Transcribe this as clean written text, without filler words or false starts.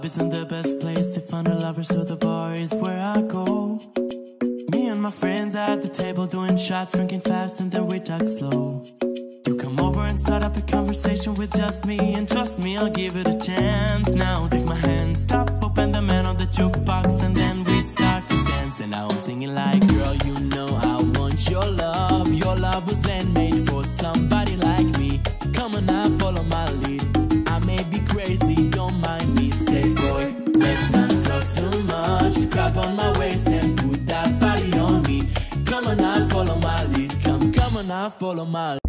isn't the best place to find a lover, so the bar is where I go. Me and my friends at the table doing shots, drinking fast, and then we talk slow. You come over and start up a conversation with just me, and trust me, I'll give it a chance. Now take my hand, stop, open the man on the jukebox, and then we start to dance. And now I'm singing like, girl, you know I want your love. Your love wasn't made for somebody like me. Come on now, follow my lead. I may be crazy, don't mind me. Say, boy, let's not talk too much. Grab on my waist and put that body on me. Come on now, follow my lead. Come on now, follow my lead.